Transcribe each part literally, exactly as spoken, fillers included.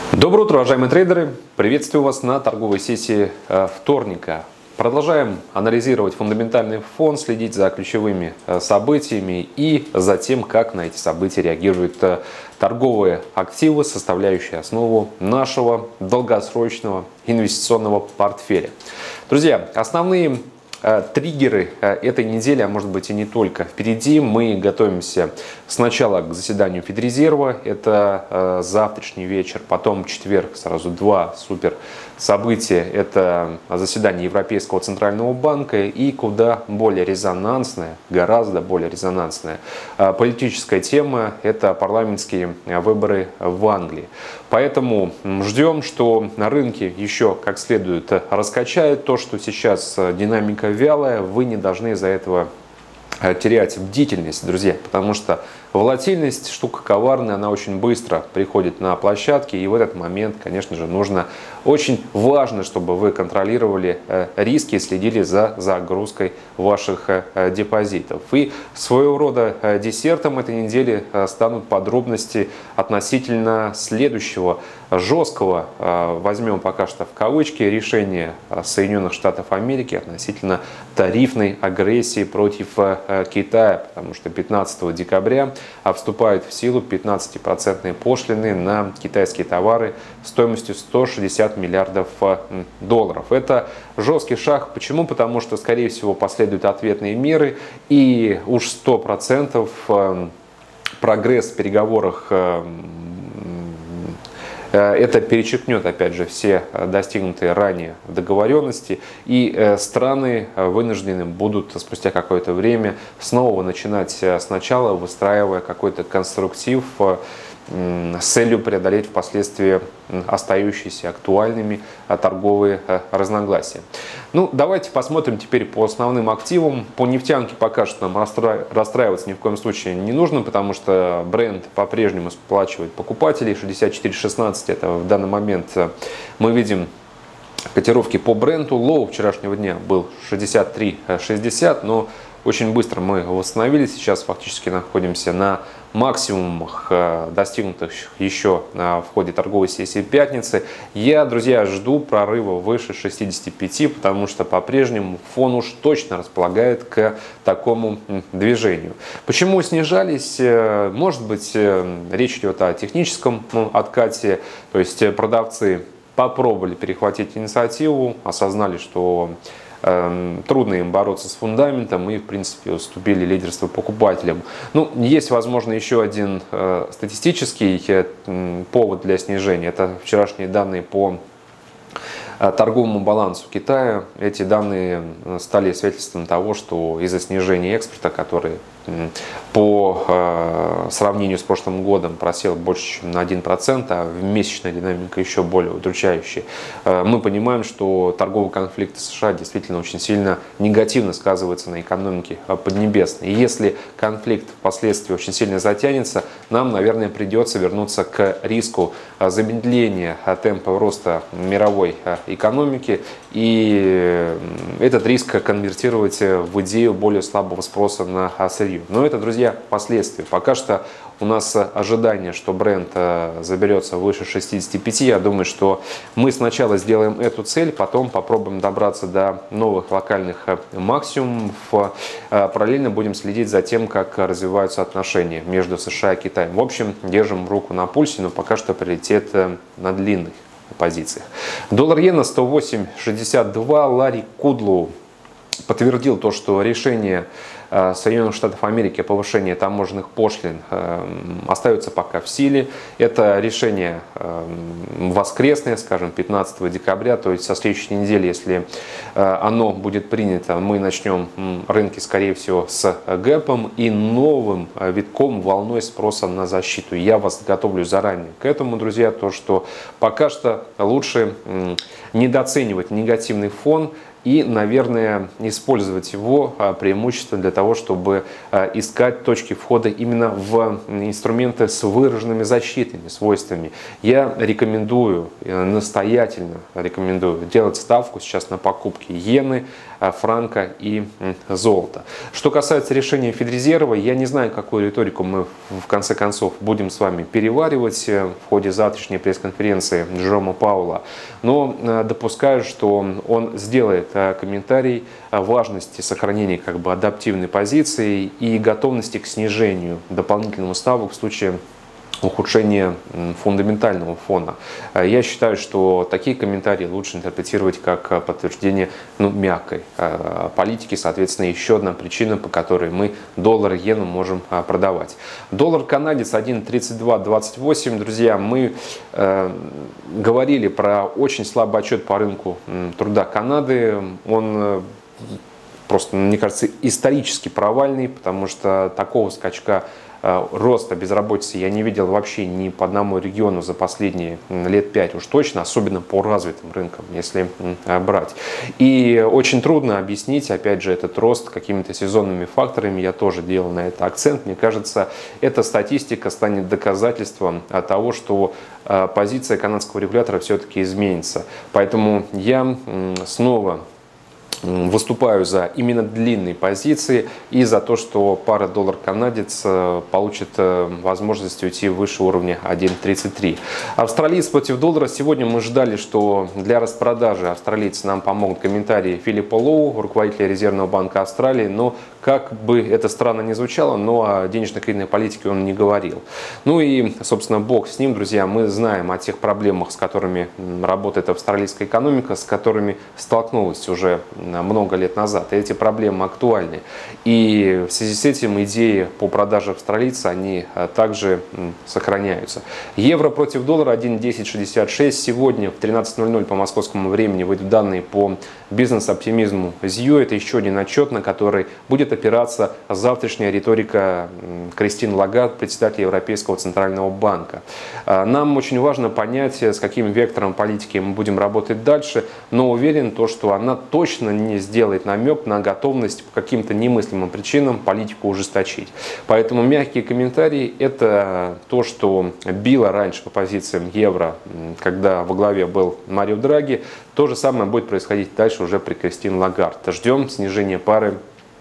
Доброе утро, уважаемые трейдеры! Приветствую вас на торговой сессии вторника. Продолжаем анализировать фундаментальный фон, следить за ключевыми событиями и за тем, как на эти события реагируют торговые активы, составляющие основу нашего долгосрочного инвестиционного портфеля. Друзья, основные триггеры этой недели, а может быть и не только, впереди. Мы готовимся сначала к заседанию Федрезерва, это завтрашний вечер, потом четверг, сразу два супер события, это заседание Европейского центрального банка и куда более резонансная, гораздо более резонансная политическая тема, это парламентские выборы в Англии. Поэтому ждем, что на рынке еще как следует раскачает. То, что сейчас динамика вялая, вы не должны из-за этого терять бдительность, друзья, потому что волатильность штука коварная, она очень быстро приходит на площадки, и в этот момент, конечно же, нужно, очень важно, чтобы вы контролировали риски и следили за загрузкой ваших депозитов. И своего рода десертом этой недели станут подробности относительно следующего жесткого, возьмем пока что в кавычки, решения Соединенных Штатов Америки относительно тарифной агрессии против Китая, потому что пятнадцатого декабря вступают в силу пятнадцатипроцентные пошлины на китайские товары стоимостью сто шестьдесят миллиардов долларов. Это жесткий шаг. Почему? Потому что, скорее всего, последуют ответные меры, и уж сто процентов прогресс в переговорах это перечеркнет, опять же, все достигнутые ранее договоренности, и страны вынуждены будут спустя какое-то время снова начинать сначала, выстраивая какой-то конструктив с целью преодолеть впоследствии остающиеся актуальными торговые разногласия. Ну, давайте посмотрим теперь по основным активам. По нефтянке пока что нам расстраиваться ни в коем случае не нужно, потому что бренд по-прежнему сплачивает покупателей. шестьдесят четыре шестнадцать это в данный момент мы видим котировки по бренду. Лоу вчерашнего дня был шестьдесят три шестьдесят, но очень быстро мы восстановились. Сейчас фактически находимся на максимумах, достигнутых еще в ходе торговой сессии пятницы. Я, друзья, жду прорыва выше шестидесяти пяти, потому что по-прежнему фон уж точно располагает к такому движению. Почему снижались? Может быть, речь идет о техническом откате, то есть продавцы попробовали перехватить инициативу, осознали, что трудно им бороться с фундаментом и, в принципе, уступили лидерство покупателям. Ну, есть, возможно, еще один э, статистический э, повод для снижения. Это вчерашние данные по э, торговому балансу Китая. Эти данные стали свидетельством того, что из-за снижения экспорта, который по э, сравнению с прошлым годом просел больше, чем на один процент, а месячная динамика еще более удручающая, э, мы понимаем, что торговый конфликт в США действительно очень сильно негативно сказывается на экономике Поднебесной. И если конфликт впоследствии очень сильно затянется, нам, наверное, придется вернуться к риску замедления темпа роста мировой экономики и этот риск конвертировать в идею более слабого спроса на сырье. Но это, друзья, последствия. Пока что у нас ожидание, что бренд заберется выше шестидесяти пяти. Я думаю, что мы сначала сделаем эту цель, потом попробуем добраться до новых локальных максимумов. Параллельно будем следить за тем, как развиваются отношения между США и Китаем. В общем, держим руку на пульсе, но пока что приоритет на длинных позициях. Доллар-иена сто восемь шестьдесят два. Ларри Кудлоу подтвердил то, что решение Соединенных Штатов Америки о повышении таможенных пошлин остается пока в силе. Это решение воскресное, скажем, пятнадцатого декабря, то есть со следующей недели, если оно будет принято, мы начнем рынки, скорее всего, с гэпом и новым витком, волной спроса на защиту. Я вас готовлю заранее к этому, друзья, то, что пока что лучше недооценивать негативный фон, и, наверное, использовать его преимущественно для того, чтобы искать точки входа именно в инструменты с выраженными защитными свойствами. Я рекомендую, настоятельно рекомендую делать ставку сейчас на покупки иены, франка и золота. Что касается решения Федрезерва, я не знаю, какую риторику мы в конце концов будем с вами переваривать в ходе завтрашней пресс-конференции Джерома Пауэлла, но допускаю, что он сделает комментарий о важности сохранения как бы адаптивной позиции и готовности к снижению дополнительного ставок в случае ухудшения фундаментального фона. Я считаю, что такие комментарии лучше интерпретировать как подтверждение ну, мягкой политики. Соответственно, еще одна причина, по которой мы доллар и иену можем продавать. Доллар канадец один тридцать два двадцать восемь. Друзья, мы э, говорили про очень слабый отчет по рынку труда Канады. Он просто, мне кажется, исторически провальный, потому что такого скачка роста безработицы я не видел вообще ни по одному региону за последние лет пять уж точно, особенно по развитым рынкам, если брать. И очень трудно объяснить, опять же, этот рост какими-то сезонными факторами. Я тоже делал на это акцент. Мне кажется, эта статистика станет доказательством того, что позиция канадского регулятора все-таки изменится. Поэтому я снова выступаю за именно длинные позиции и за то, что пара доллар-канадец получит возможность уйти выше уровня один тридцать три. Австралиец против доллара. Сегодня мы ждали, что для распродажи австралийцы нам помогут комментарии Филиппа Лоу, руководителя Резервного банка Австралии, но как бы это странно ни звучало, но о денежно-кредитной политике он не говорил. Ну и, собственно, бог с ним, друзья. Мы знаем о тех проблемах, с которыми работает австралийская экономика, с которыми столкнулась уже много лет назад. И эти проблемы актуальны. И в связи с этим идеи по продаже австралийца, они также сохраняются. Евро против доллара один десять шестьдесят шесть. Сегодня в тринадцать ноль ноль по московскому времени выйдут данные по бизнес-оптимизму ЗИО. Это еще один отчет, на который будет опираться завтрашняя риторика Кристин Лагард, председателя Европейского центрального банка. Нам очень важно понять, с каким вектором политики мы будем работать дальше, но уверен, то, что она точно не сделает намек на готовность по каким-то немыслимым причинам политику ужесточить. Поэтому мягкие комментарии – это то, что било раньше по позициям евро, когда во главе был Марио Драги. То же самое будет происходить дальше уже при Кристин Лагард. Ждем снижения пары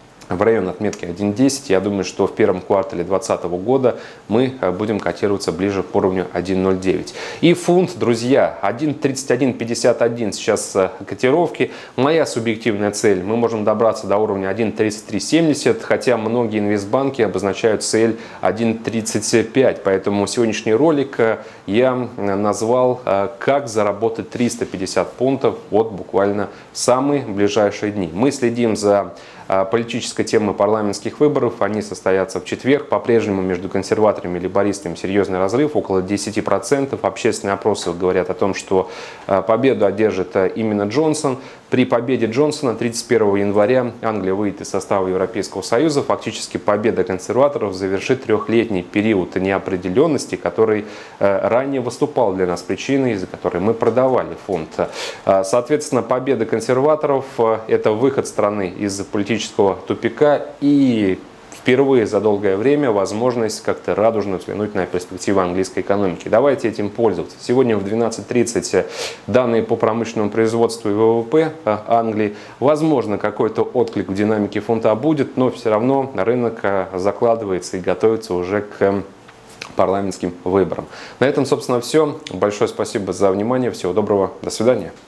в район отметки один десять. Я думаю, что в первом квартале две тысячи двадцатого года мы будем котироваться ближе к уровню один ноль девять. И фунт, друзья, один тридцать один пятьдесят один сейчас котировки. Моя субъективная цель: мы можем добраться до уровня один тридцать три семьдесят, хотя многие инвестбанки обозначают цель один тридцать пять. Поэтому сегодняшний ролик я назвал «Как заработать триста пятьдесят пунктов вот буквально в самые ближайшие дни». Мы следим за политической темы парламентских выборов. Они состоятся в четверг. По-прежнему между консерваторами и лейбористами серьезный разрыв, около десяти процентов. Общественные опросы говорят о том, что победу одержит именно Джонсон. При победе Джонсона тридцать первого января Англия выйдет из состава Европейского Союза. Фактически победа консерваторов завершит трехлетний период неопределенности, который ранее выступал для нас причиной, из-за которой мы продавали фунт. Соответственно, победа консерваторов – это выход страны из политического тупика и впервые за долгое время возможность как-то радужно взглянуть на перспективы английской экономики. Давайте этим пользоваться. Сегодня в двенадцать тридцать данные по промышленному производству и ВВП Англии. Возможно, какой-то отклик в динамике фунта будет, но все равно рынок закладывается и готовится уже к парламентским выборам. На этом, собственно, все. Большое спасибо за внимание. Всего доброго. До свидания.